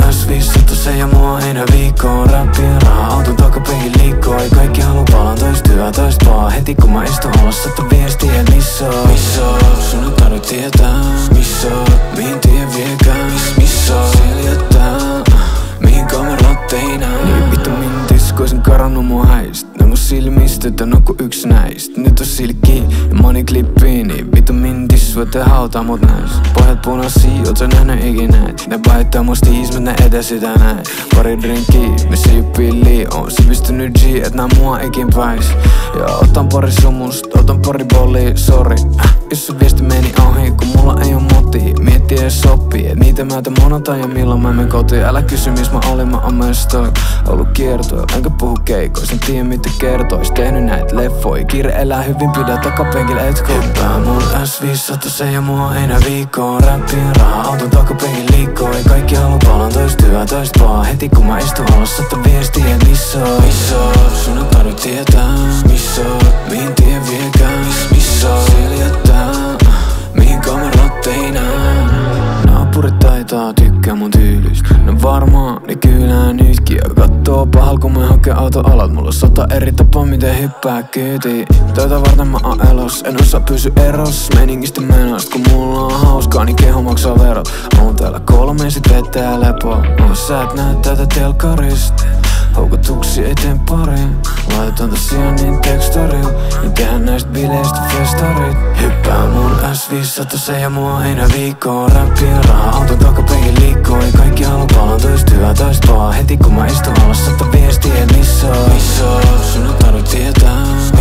S500 se ja mua heinäviikkoon. Räppien rahaa, auton takapenkin liikkoo. Ei kaikki haluu palaan toista hyvää toista vaan. Heti kun mä istun alas, satta viestiä missä sun ei tarvitse tietää. Missä mihin tie viekään. Missä siellä jättää. Mihin kamerat ei näe. Niin vittu mintis, kun oisin karannut mun häistä. Ne mun silmistä, tän on ku yks näistä. Nyt on silkki ja moneyklippiin. Niin vittu mintis, voitte hautaa mut näis. Pohjat punasii, oot sä nähnyt ikinä näit. Ne vaihtaa musta ismet, ne etä sitä näin. Pari drinkkiä, missä juppilii. Oon sivistynyt G, et nää mua ikin päis. Ja otan pari sumusta, otan pari bollia, sorry. Jos sun viesti meni ohi, kun mulla ei oo motia. Miettii ees sopii, et niitä mä monotan ja milloin mä menen kotiin. Älä kysy mis mä olin, mä oon mestoilla. Ollut kiertoilla, enkä puhu keikoista. En tiedä mitä kertois, tehnyt näitä leffoja. Kiire elää hyvin, pidä takapenkillä et hyppää mun S500 se ja mua heinäviikkoon. Räppien rahaa, auton takapenkin liikkoo. Ei kaikki haluu palaan toista hyvää toista vaan. Heti kun mä istun alas, satta viestiä missä sun ei tarvitse tietää. Missä mihin tie viekään. Missä siellä jättää. Mihin kamerat ei näe. Naapurit taitaa tykkää mun tyylistä. No varmaan, niin kyllä nytkin. Ja kattoo pahal kun mä hakee auto alat. Mulla on 100 eri tapaa miten hyppää kyytiin. Töitä varten mä oon elos. En osaa pysy eros meningistä menoista. Kun mulla on hauskaa niin keho maksaa verot. Oon täällä 3 sit vetää lepoa. Sä et näe tätä telkkarista. Houkutuksia eteen pariin. Laitan tosiaan niin tekstarilla. Niin tehdään näistä bileistä festarit. Hyppää mun S500 se ja mua heinäviikkoon. Räppien rahaa, auton takapenkin liikkoo. Ei kaikki haluu palaan toista hyvää toista vaan. Heti kun mä istun alas, satta viestiä missä sun ei tarvitse tietää.